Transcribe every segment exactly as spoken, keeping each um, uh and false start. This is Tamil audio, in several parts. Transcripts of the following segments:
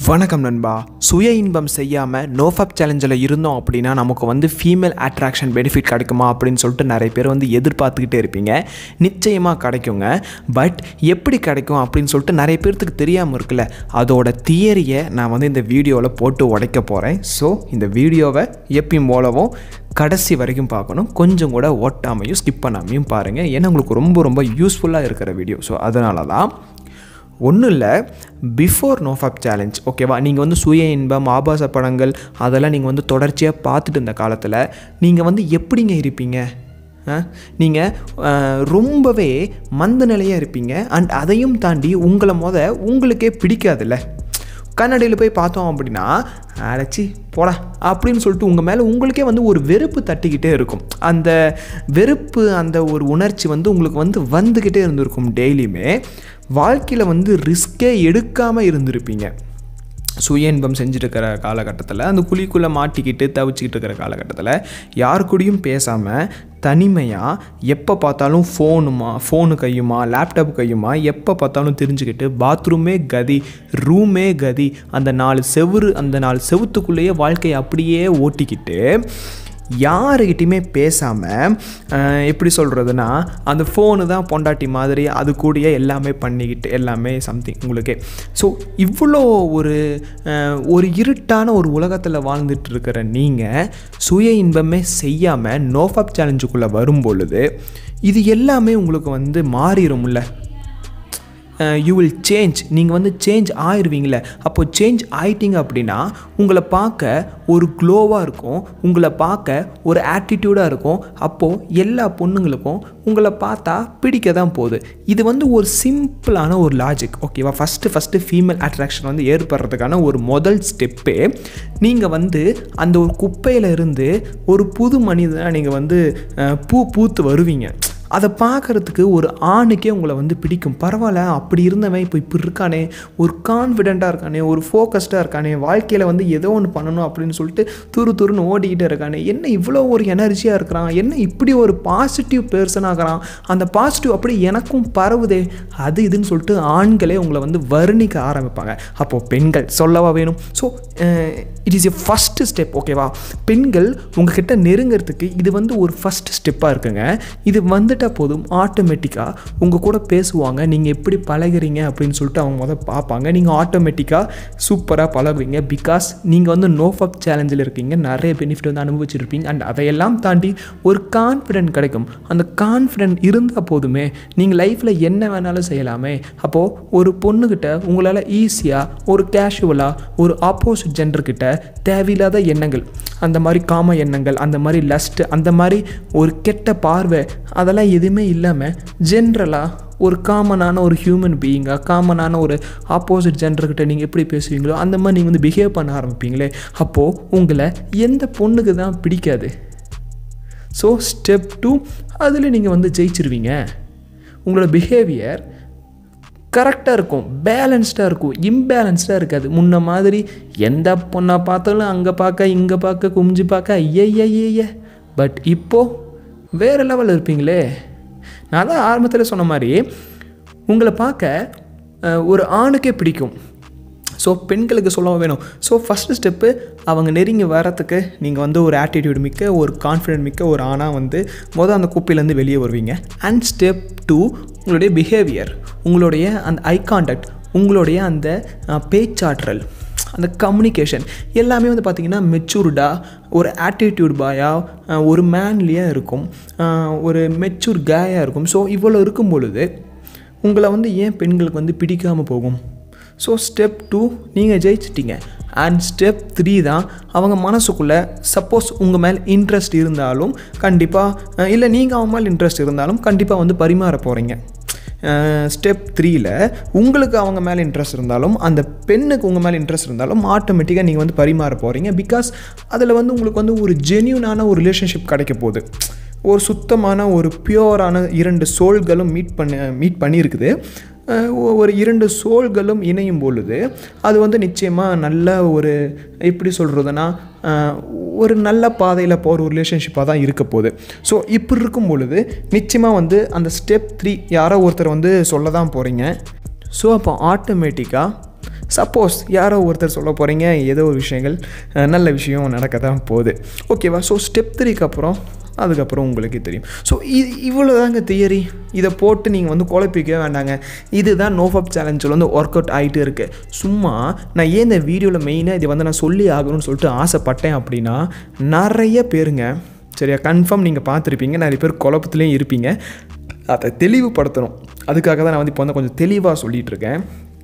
வணக்கம் நண்பா. சுய இன்பம் செய்யாமல் நோஃபப் சேலஞ்சில் இருந்தோம் அப்படின்னா நமக்கு வந்து ஃபீமேல் அட்ராக்ஷன் பெனிஃபிட் கிடைக்குமா அப்படின்னு சொல்லிட்டு நிறைய பேர் வந்து எதிர்பார்த்துக்கிட்டே இருப்பீங்க. நிச்சயமாக கிடைக்குங்க. பட் எப்படி கிடைக்கும் அப்படின்னு சொல்லிட்டு நிறைய பேர்த்துக்கு தெரியாமல் இருக்குல்ல, அதோட தியரியை நான் வந்து இந்த வீடியோவில் போட்டு உடைக்க போகிறேன். ஸோ இந்த வீடியோவை எப்பயும் போலவும் கடைசி வரைக்கும் பார்க்கணும். கொஞ்சம் கூட ஓட்டாமையும் ஸ்கிப் பண்ணாமையும் பாருங்கள். ஏன்னா உங்களுக்கு ரொம்ப ரொம்ப யூஸ்ஃபுல்லாக இருக்கிற வீடியோ. ஸோ அதனால தான் ஒன்றும் இல்லை, பிஃபோர் நோஃபப் சேலஞ்ச் ஓகேவா, நீங்கள் வந்து சுய இன்பம் ஆபாச படங்கள் அதெல்லாம் நீங்கள் வந்து தொடர்ச்சியாக பார்த்துட்டு இருந்த காலத்தில் நீங்கள் வந்து எப்படிங்க இருப்பீங்க? நீங்கள் ரொம்பவே மந்த நிலையாக இருப்பீங்க. அண்ட் அதையும் தாண்டி உங்களை மொத உங்களுக்கே பிடிக்காதுல்ல. கண்ணாடியில் போய் பார்த்தோம் அப்படின்னா அடைச்சி போடா அப்படின்னு சொல்லிட்டு உங்கள் மேலே உங்களுக்கே வந்து ஒரு வெறுப்பு தட்டிக்கிட்டே இருக்கும். அந்த வெறுப்பு, அந்த ஒரு உணர்ச்சி வந்து உங்களுக்கு வந்து வந்துக்கிட்டே இருந்திருக்கும். டெய்லியுமே வாழ்க்கையில் வந்து ரிஸ்கே எடுக்காமல் இருந்திருப்பீங்க. சுய இன்பம் செஞ்சுட்டு இருக்கிற காலகட்டத்தில், அந்த குழிக்குள்ளே மாட்டிக்கிட்டு தவிச்சிக்கிட்டு இருக்கிற காலகட்டத்தில் யார் கூடயும் பேசாமல் தனிமையாக எப்போ பார்த்தாலும் ஃபோனுமா ஃபோனு கையுமா லேப்டாப் கையுமா எப்போ பார்த்தாலும் தெரிஞ்சுக்கிட்டு பாத்ரூமே கதி ரூமே கதி, அந்த நாலு செவுறு அந்த நாலு செவுத்துக்குள்ளேயே வாழ்க்கையை அப்படியே ஓட்டிக்கிட்டு யாருக்கிட்டையுமே பேசாமல் எப்படி சொல்கிறதுனா அந்த ஃபோனு தான் பொண்டாட்டி மாதிரி அது கூடயே எல்லாமே பண்ணிக்கிட்டு எல்லாமே சம்திங் உங்களுக்கே. ஸோ இவ்வளோ ஒரு ஒரு இருட்டான ஒரு உலகத்தில் வாழ்ந்துட்டு இருக்கிற நீங்கள் சுய இன்பமே செய்யாமல் நோஃபப் சேலஞ்சுக்குள்ளே வரும் பொழுது இது எல்லாமே உங்களுக்கு வந்து மாறிடும்ல. You will change. நீங்கள் வந்து சேஞ்ச் ஆயிடுவீங்களே. அப்போது சேஞ்ச் ஆகிட்டீங்க அப்படின்னா உங்களை பார்க்க ஒரு க்ளோவாக இருக்கும், உங்களை பார்க்க ஒரு ஆட்டிடியூடாக இருக்கும். அப்போது எல்லா பொண்ணுங்களுக்கும் உங்களை பார்த்தா பிடிக்க தான் போகுது. இது வந்து ஒரு சிம்பிளான ஒரு லாஜிக் ஓகேவா. ஃபஸ்ட்டு ஃபஸ்ட்டு ஃபீமேல் அட்ராக்ஷன் வந்து ஏற்படுறதுக்கான ஒரு முதல் ஸ்டெப்பே நீங்கள் வந்து அந்த ஒரு குப்பையில் இருந்து ஒரு புது மனிதனாக நீங்கள் வந்து பூ பூத்து வருவீங்க. அதை பார்க்குறதுக்கு ஒரு ஆணுக்கே உங்களை வந்து பிடிக்கும். பரவாயில்ல, அப்படி இருந்தவன் இப்போ இப்படி இருக்கானே, ஒரு கான்ஃபிடெண்ட்டாக இருக்கானே, ஒரு ஃபோக்கஸ்டாக இருக்கானே, வாழ்க்கையில் வந்து ஏதோ ஒன்று பண்ணணும் அப்படின்னு சொல்லிட்டு துரு துருன்னு ஓடிக்கிட்டே இருக்கானே, என்ன இவ்வளோ ஒரு எனர்ஜியாக இருக்கிறான், என்ன இப்படி ஒரு பாசிட்டிவ் பர்சனாக இருக்கிறான், அந்த பாசிட்டிவ் அப்படி எனக்கும் பரவுதே, அது இதுன்னு சொல்லிட்டு ஆண்களே உங்களை வந்து வர்ணிக்க ஆரம்பிப்பாங்க. அப்போது பெண்கள் சொல்லவா வேணும். So it is a first step ஓகேவா. பெண்கள் உங்ககிட்ட நெருங்கிறதுக்கு இது வந்து ஒரு ஃபஸ்ட் ஸ்டெப்பாக இருக்குங்க. இது வந்து போதும் ஆட்டோமேட்டிக்காக உங்கள் கூட பேசுவாங்க. நீங்கள் எப்படி பழகிறீங்க அப்படின்னு சொல்லிட்டு அவங்க முதல் பார்ப்பாங்க. நீங்கள் ஆட்டோமேட்டிக்காக சூப்பராக பழகுவீங்க. பிகாஸ் நீங்கள் வந்து நோஃபப் சேலஞ்சில் இருக்கீங்க, நிறைய பெனிஃபிட் வந்து அனுபவிச்சிருப்பீங்க. அண்ட் அதையெல்லாம் தாண்டி ஒரு கான்ஃபிடென்ட் கிடைக்கும். அந்த கான்ஃபிடென்ட் இருந்தால் போதுமே, நீங்கள் லைஃப்பில் என்ன வேணாலும் செய்யலாமே. அப்போது ஒரு பொண்ணுக்கிட்ட உங்களால் ஈஸியாக ஒரு கேஷுவலாக ஒரு ஆப்போசிட் ஜெண்டர்கிட்ட தேவையில்லாத எண்ணங்கள், அந்த மாதிரி காம எண்ணங்கள், அந்த மாதிரி லஸ்ட், அந்த மாதிரி ஒரு கெட்ட பார்வை அதெல்லாம் எதுவுமே இல்லாமல் ஜென்ரலாக ஒரு காமனான ஒரு ஹியூமன் பீயிங்காக காமனான ஒரு ஆப்போசிட் ஜெண்டர்கிட்ட நீங்கள் எப்படி பேசுவீங்களோ அந்த மாதிரி நீங்கள் வந்து பிஹேவ் பண்ண ஆரம்பிப்பீங்களே. அப்போது உங்களை எந்த பொண்ணுக்கு தான் பிடிக்காது. ஸோ ஸ்டெப் டூ, அதில் நீங்கள் வந்து ஜெயிச்சிருவீங்க. உங்களோட பிஹேவியர் கரெக்டாக இருக்கும், பேலன்ஸ்டாக இருக்கும், இம்பேலன்ஸ்டாக இருக்காது. முன்ன மாதிரி எந்த பொண்ணை பார்த்தாலும் அங்கே பார்க்க இங்கே பார்க்க குமிஞ்சு பார்க்க ஐய. பட் இப்போது வேறு லெவலில் இருப்பீங்களே. நான் தான் ஆரம்பத்தில் சொன்ன மாதிரி உங்களை பார்க்க ஒரு ஆணுக்கே பிடிக்கும். ஸோ பெண்களுக்கு சொல்ல வேணும். ஸோ ஃபஸ்ட்டு ஸ்டெப்பு அவங்க நெருங்கி வரத்துக்கு நீங்கள் வந்து ஒரு ஆட்டிடியூட் மிக்க ஒரு கான்ஃபிடென்ட் மிக்க ஒரு ஆணாக வந்து மொதல் அந்த குப்பையிலேருந்து வெளியே வருவீங்க. அண்ட் ஸ்டெப் டூ, உங்களுடைய பிஹேவியர், உங்களுடைய அந்த ஐ கான்டாக்ட், உங்களுடைய அந்த பேச்சாற்றல், அந்த கம்யூனிகேஷன் எல்லாமே வந்து பார்த்திங்கன்னா மெச்சூர்டாக ஒரு ஆட்டிடியூட் பாயாக ஒரு மேன்லியாக இருக்கும், ஒரு மெச்சூர் கேயாக இருக்கும். ஸோ இவ்வளோ இருக்கும் பொழுது உங்களை வந்து ஏன் பெண்களுக்கு வந்து பிடிக்காமல் போகும்? ஸோ ஸ்டெப் டூ நீங்கள் ஜெயிச்சிட்டிங்க. அண்ட் ஸ்டெப் த்ரீ தான் அவங்க மனசுக்குள்ளே சப்போஸ் உங்கள் மேலே இன்ட்ரெஸ்ட் இருந்தாலும் கண்டிப்பாக, இல்லை நீங்கள் அவங்க மேலே இன்ட்ரெஸ்ட் இருந்தாலும் கண்டிப்பாக வந்து பரிமாற போகிறீங்க. ஸ்டெப் த்ரீயில் உங்களுக்கு அவங்க மேலே இன்ட்ரெஸ்ட் இருந்தாலும் அந்த பெண்ணுக்கு உங்கள் மேலே இன்ட்ரெஸ்ட் இருந்தாலும் ஆட்டோமேட்டிக்காக நீங்கள் வந்து பரிமாற போகிறீங்க. பிகாஸ் அதில் வந்து உங்களுக்கு வந்து ஒரு ஜென்யூனான ஒரு ரிலேஷன்ஷிப் கிடைக்க போகுது. ஒரு சுத்தமான ஒரு பியூரான இரண்டு சோல்களும் மீட் பண்ண மீட் பண்ணியிருக்குது. ஒரு இரண்டு சோல்களும் இணையும் பொழுது அது வந்து நிச்சயமாக நல்ல ஒரு எப்படி சொல்கிறதுனா ஒரு நல்ல பாதையில் போகிற ஒரு ரிலேஷன்ஷிப்பாக தான் இருக்க போகுது. ஸோ இப்படி இருக்கும் பொழுது நிச்சயமாக வந்து அந்த ஸ்டெப் த்ரீ யாரோ ஒருத்தர் வந்து சொல்ல தான் போகிறீங்க. ஸோ அப்போ ஆட்டோமேட்டிக்காக சப்போஸ் யாரோ ஒருத்தர் சொல்ல போகிறீங்க ஏதோ ஒரு விஷயங்கள் நல்ல விஷயம் நடக்க தான் போகுது. ஓகேவா? ஸோ ஸ்டெப் த்ரீக்கு அப்புறம் அதுக்கப்புறம் உங்களுக்கே தெரியும். ஸோ இது இவ்வளோ தாங்க தியரி. இதை போட்டு நீங்கள் வந்து குழப்பிக்கவே வேண்டாங்க. இதுதான் நோஃபப் சேலஞ்சில் வந்து ஒர்க் அவுட் ஆகிட்டு இருக்குது. சும்மா நான் ஏன் இந்த வீடியோவில் மெயினாக இதை வந்து நான் சொல்லி ஆகணும்னு சொல்லிட்டு ஆசைப்பட்டேன் அப்படின்னா, நிறைய பேருங்க சரியா கன்ஃபார்ம் நீங்கள் பார்த்துருப்பீங்க, நிறைய பேர் குழப்பத்துலேயும் இருப்பீங்க. அதை தெளிவுபடுத்தணும். அதுக்காக தான் நான் வந்து இப்போ வந்து கொஞ்சம் தெளிவாக சொல்லிகிட்டு இருக்கேன்.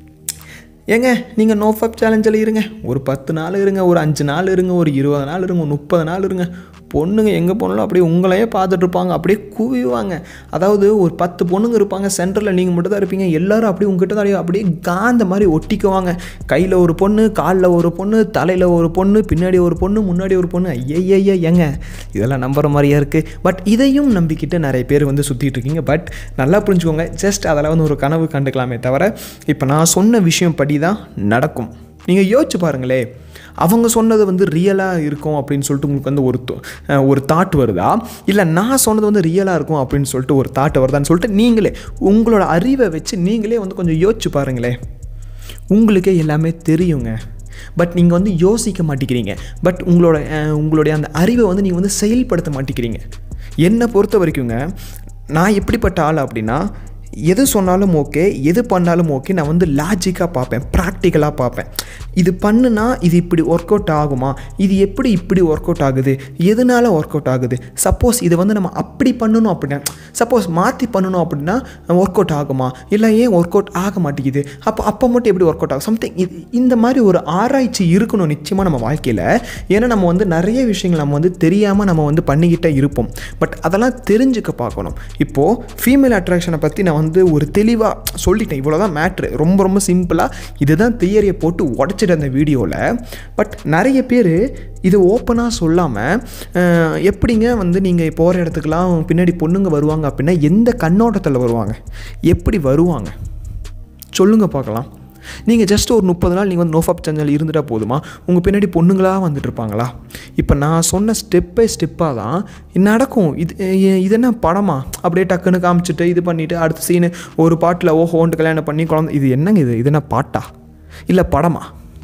ஏங்க நீங்கள் நோஃபப் சேலஞ்சில் இருங்க, ஒரு பத்து நாள் இருங்க, ஒரு அஞ்சு நாள் இருங்க, ஒரு இருபது நாள் இருங்க, முப்பது நாள் இருங்க, பொண்ணுங்க எங்கே போனாலும் அப்படியே உங்களையே பார்த்துட்ருப்பாங்க, அப்படியே குவிவாங்க. அதாவது ஒரு பத்து பொண்ணுங்க இருப்பாங்க, சென்டரில் நீங்கள் மட்டும் தான் இருப்பீங்க. எல்லோரும் அப்படியே உங்ககிட்ட தான் அப்படியே காந்த மாதிரி ஒட்டிக்குவாங்க. கையில் ஒரு பொண்ணு, காலில் ஒரு பொண்ணு, தலையில் ஒரு பொண்ணு, பின்னாடி ஒரு பொண்ணு, முன்னாடி ஒரு பொண்ணு. ஐயய்யா ஏங்க இதெல்லாம் நம்புகிற மாதிரியா இருக்குது. பட் இதையும் நம்பிக்கிட்டு நிறைய பேர் வந்து சுற்றிட்டு இருக்கீங்க. பட் நல்லா புரிஞ்சுக்கோங்க, ஜஸ்ட் அதெல்லாம் வந்து ஒரு கனவு கண்டுக்கலாமே தவிர இப்போ நான் சொன்ன விஷயம் படி தான் நடக்கும். நீங்கள் யோசிச்சு பாருங்களே, அவங்க சொன்னது வந்து ரியலாக இருக்கும் அப்படின்னு சொல்லிட்டு உங்களுக்கு வந்து ஒரு ஒரு தாட் வருதா, இல்லை நான் சொன்னது வந்து ரியலாக இருக்கும் அப்படின்னு சொல்லிட்டு ஒரு தாட் வருதான்னு சொல்லிட்டு நீங்களே உங்களோட அறிவை வச்சு நீங்களே வந்து கொஞ்சம் யோசிச்சு பாருங்களே. உங்களுக்கே எல்லாமே தெரியுங்க. பட் நீங்கள் வந்து யோசிக்க மாட்டேங்கிறீங்க. பட் உங்களோட உங்களுடைய அந்த அறிவை வந்து நீங்கள் வந்து செயல்படுத்த மாட்டேங்கிறீங்க. என்னை பொறுத்த வரைக்குங்க, நான் எப்படிப்பட்ட ஆள் அப்படின்னா, எது சொன்னாலும் ஓகே, எது பண்ணாலும் ஓகே, நான் வந்து லாஜிக்காக பார்ப்பேன், ப்ராக்டிக்கலாக பார்ப்பேன். இது பண்ணுனா இது இப்படி ஒர்க் அவுட் ஆகுமா, இது எப்படி இப்படி ஒர்க் அவுட் ஆகுது, எதனால ஒர்க் அவுட் ஆகுது, சப்போஸ் இதை வந்து நம்ம அப்படி பண்ணணும் அப்படின்னா, சப்போஸ் மாற்றி பண்ணணும் அப்படின்னா ஒர்க் அவுட் ஆகுமா, இல்லை ஏன் ஒர்க் அவுட் ஆக மாட்டேங்குது, அப்போ அப்போ மட்டும் எப்படி ஒர்க் அவுட் ஆகும், சம்திங் இது இந்த மாதிரி ஒரு ஆராய்ச்சி இருக்கணும் நிச்சயமாக நம்ம வாழ்க்கையில். ஏன்னா நம்ம வந்து நிறைய விஷயங்கள் நம்ம வந்து தெரியாமல் நம்ம வந்து பண்ணிக்கிட்டே இருப்போம். பட் அதெல்லாம் தெரிஞ்சுக்க பார்க்கணும். இப்போது ஃபீமேல் அட்ராக்ஷனை பற்றி நான் வந்து ஒரு தெளிவாக சொல்லிட்டேன். இவ்வளோ தான் மேட்ரு, ரொம்ப ரொம்ப சிம்பிளாக இதுதான் தியரியை போட்டு உடச்சிட்டு அந்த வீடியோவில். பட் நிறைய பேர் இது ஓப்பனாக சொல்லாமல் எப்படிங்க வந்து நீங்கள் போகிற இடத்துக்கெலாம் பின்னாடி பொண்ணுங்க வருவாங்க அப்படின்னா எந்த கண்ணோட்டத்தில் வருவாங்க, எப்படி வருவாங்க சொல்லுங்கள் பார்க்கலாம். நீங்கள் ஜஸ்ட் ஒரு முப்பது நாள் நீங்கள் வந்து நோஃபப் சேனல் இருந்துட்டால் போதுமா, உங்கள் பின்னாடி பொண்ணுங்களாக வந்துட்டு இருப்பாங்களா? இப்போ நான் சொன்ன ஸ்டெப் பை ஸ்டெப்பாக தான் நடக்கும். இது இது என்ன படமா அப்படியே டக்குன்னு காமிச்சிட்டு இது பண்ணிவிட்டு அடுத்த சீனு ஒரு பாட்டில் ஓஹோன்ட்டு கல்யாணம் பண்ணி குழந்தை, இது என்னங்க இது இது என்ன பாட்டா இல்லை படமா?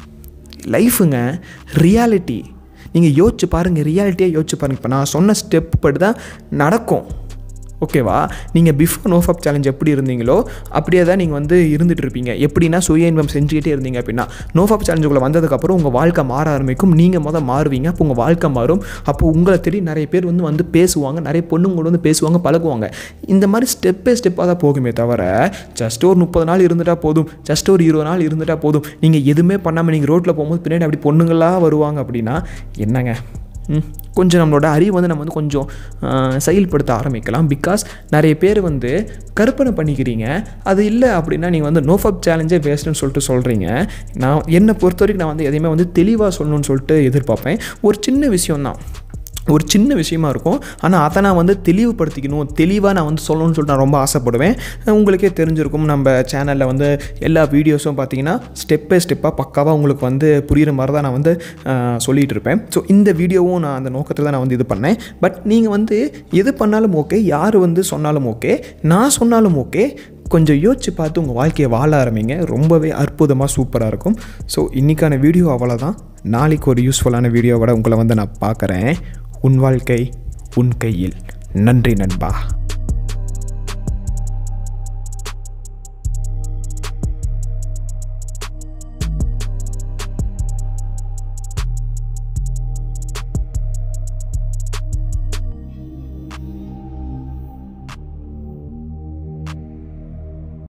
லைஃபுங்க, ரியாலிட்டி. நீங்கள் யோசிச்சு பாருங்கள், ரியாலிட்டியாக யோசிச்சு பாருங்கள். இப்போ நான் சொன்ன ஸ்டெப் படி தான் நடக்கும். ஓகேவா? நீங்கள் பிஃபோர் நோஃபப் சேலஞ்ச் எப்படி இருந்தீங்களோ அப்படியே தான் நீங்கள் வந்து இருந்துகிட்டு இருப்பீங்க. எப்படின்னா சுய இன்பம் செஞ்சுக்கிட்டே இருந்தீங்க அப்படின்னா நோஃபப் சேலஞ்சுக்குள்ளே வந்ததுக்கப்புறம் உங்கள் வாழ்க்கை மாற ஆரம்பிக்கும். நீங்கள் மொதல் மாறுவீங்க, அப்போ உங்கள் வாழ்க்கை மாறும். அப்போ உங்களை தேடி நிறைய பேர் வந்து வந்து பேசுவாங்க, நிறைய பொண்ணுங்களோட வந்து பேசுவாங்க, பழகுவாங்க. இந்த மாதிரி ஸ்டெப் பை ஸ்டெப்பாக தான் போகுமே தவிர ஜஸ்ட் ஒரு முப்பது நாள் இருந்துட்டால் போதும், ஜஸ்ட் ஒரு இருபது நாள் இருந்துட்டால் போதும், நீங்கள் எதுவுமே பண்ணாமல் நீங்கள் ரோட்டில் போகும்போது பின்னாடி அப்படி பொண்ணுங்களாக வருவாங்க அப்படின்னா என்னங்க? கொஞ்சம் நம்மளோட அறிவு வந்து நம்ம வந்து கொஞ்சம் செயல்படுத்த ஆரம்பிக்கலாம். பிகாஸ் நிறைய பேர் வந்து கற்பனை பண்ணிக்கிறீங்க. அது இல்லை அப்படின்னா நீங்கள் வந்து நோஃபப் சேலஞ்சே வேஸ்ட்டுன்னு சொல்லிட்டு சொல்கிறீங்க. நான் என்னை பொறுத்த வரைக்கும் நான் வந்து எதையுமே வந்து தெளிவாக சொல்லணும்னு சொல்லிட்டு எதிர்பார்ப்பேன். ஒரு சின்ன விஷயம்தான், ஒரு சின்ன விஷயமா இருக்கும், ஆனால் அதை நான் வந்து தெளிவுபடுத்திக்கணும், தெளிவாக நான் வந்து சொல்லணும்னு சொல்லிட்டு நான் ரொம்ப ஆசைப்படுவேன். உங்களுக்கே தெரிஞ்சிருக்கும், நம்ம சேனலில் வந்து எல்லா வீடியோஸும் பார்த்தீங்கன்னா ஸ்டெப் பை ஸ்டெப்பாக பக்காவாக உங்களுக்கு வந்து புரிகிற மாதிரி தான் நான் வந்து சொல்லிகிட்டு இருப்பேன். ஸோ இந்த வீடியோவும் நான் அந்த நோக்கத்தில் தான் நான் வந்து இது பண்ணேன். பட் நீங்கள் வந்து எது பண்ணாலும் ஓகே, யார் வந்து சொன்னாலும் ஓகே, நான் சொன்னாலும் ஓகே, கொஞ்சம் யோசிச்சு பார்த்து உங்கள் வாழ்க்கையை வாழ ஆரம்பிங்க. ரொம்பவே அற்புதமாக சூப்பராக இருக்கும். ஸோ இன்றைக்கான வீடியோ அவ்வளோதான். நாளைக்கு ஒரு யூஸ்ஃபுல்லான வீடியோவோட உங்களை வந்து நான் பார்க்குறேன். உன் வாழ்க்கை உன் கையில். நன்றி நண்பா.